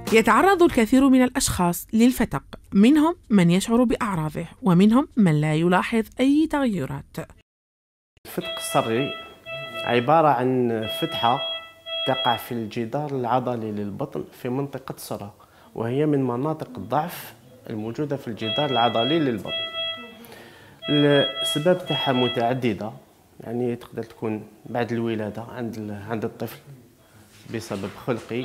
يتعرض الكثير من الأشخاص للفتق، منهم من يشعر بأعراضه ومنهم من لا يلاحظ أي تغيرات. الفتق الصري عبارة عن فتحة تقع في الجدار العضلي للبطن في منطقة السرة، وهي من مناطق الضعف الموجودة في الجدار العضلي للبطن. الأسباب تاعها متعددة، يعني تقدر تكون بعد الولادة عند الطفل بسبب خلقي،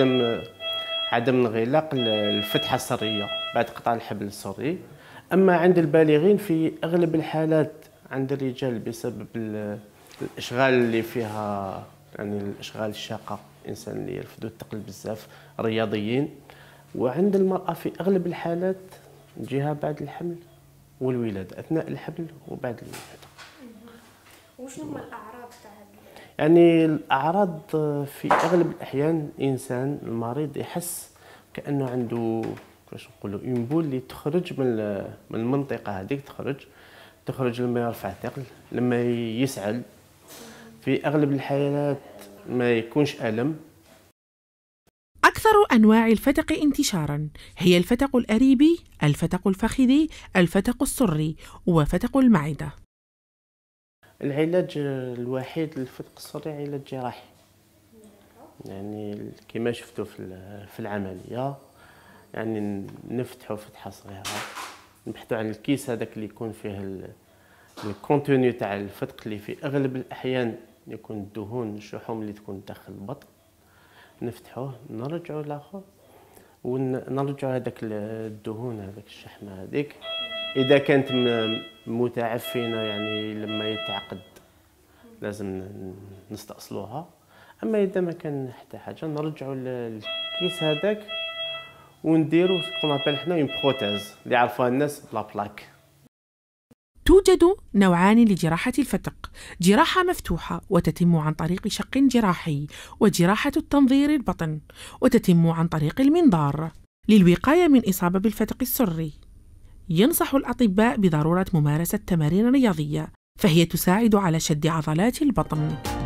عدم انغلاق الفتحة السرية بعد قطع الحبل السري. أما عند البالغين في أغلب الحالات عند الرجال بسبب الأشغال اللي فيها، يعني الأشغال الشاقة، الإنسان اللي يرفدوا الثقل بزاف، رياضيين. وعند المرأة في أغلب الحالات تجيها بعد الحمل والولادة، أثناء الحمل وبعد الولادة. وشنو هما الأعراض تاع يعني الأعراض في أغلب الأحيان الإنسان المريض يحس كأنه عنده كيفاش نقولوا اون بول اللي تخرج من المنطقة هذيك، تخرج لما يرفع ثقل، لما يسعل. في أغلب الحالات ما يكونش ألم. أكثر أنواع الفتق انتشاراً هي الفتق الأريبي، الفتق الفخذي، الفتق السري، وفتق المعدة. العلاج الوحيد للفتق السري علاج جراحي، يعني كما شفتوا في العملية، يعني نفتحوا فتحة صغيرة، نبحثوا عن الكيس هذاك اللي يكون فيه الكونتوني تاع الفتق، اللي في أغلب الأحيان يكون الدهون، الشحوم اللي تكون داخل البطن. نفتحوه، نرجعوا لاخر، ونرجعوا هذاك الدهون، هذاك الشحمه هذيك اذا كانت متعفنه، يعني لما يتعقد لازم نستأصلوها. اما اذا ما كان حتى حاجه نرجعوا الكيس هذاك ونديروا كونابيل حنا اون بروتيز اللي يعرفوها الناس بلا بلاك. توجد نوعان لجراحة الفتق: جراحة مفتوحة وتتم عن طريق شق جراحي، وجراحة التنظير البطن وتتم عن طريق المنظار. للوقاية من إصابة بالفتق السري ينصح الأطباء بضرورة ممارسة تمارين رياضية، فهي تساعد على شد عضلات البطن.